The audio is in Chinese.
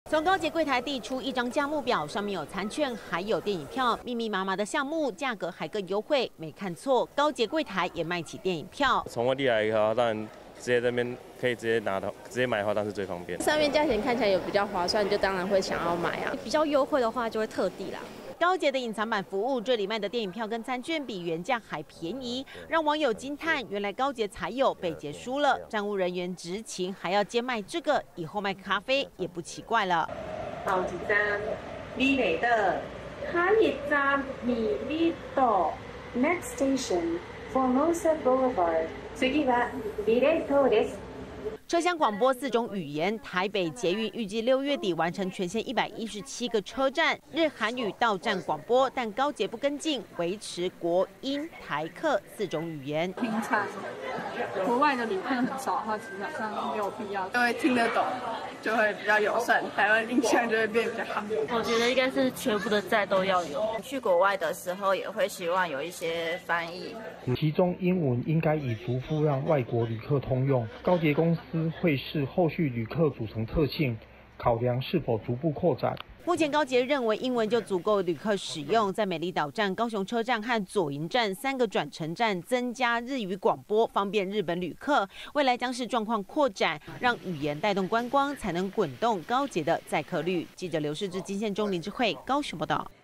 从高捷柜台递出一张价目表，上面有餐券，还有电影票，密密麻麻的项目，价格还更优惠。没看错，高捷柜台也卖起电影票。 从外地来的话，当然直接这边可以直接买的话，当然是最方便。 上面价钱看起来有比较划算，就当然会想要买啊。 比较优惠的话，就会特地啦。 高捷的隐藏版服务，这里卖的电影票跟餐券比原价还便宜，让网友惊叹：原来高捷才有，被捷输了。站务人员执勤还要兼卖这个，以后卖咖啡也不奇怪了。 後一站美利的，下一站美利島。Next station Formosa Boulevard。次は美利島です。 车厢广播4种语言，台北捷运预计6月底完成全线117个车站，日韩语到站广播，但高捷不跟进，维持国英台客4种语言。 平常国外的旅客很少的话，基本上没有必要，因为听得懂就会比较友善，台湾印象就会变比较好。 我觉得应该是全部的站都要有。 去国外的时候也会希望有一些翻译， 其中英文应该以足付让外国旅客通用。高捷公司 会视后续旅客组成特性，考量是否逐步扩展。 目前高捷认为英文就足够旅客使用，在美丽岛站、高雄车站和左营站3个转乘站增加日语广播，方便日本旅客。未来将是状况扩展，让语言带动观光，才能滚动高捷的载客率。记者刘世志、金宪中、林智慧高雄报道。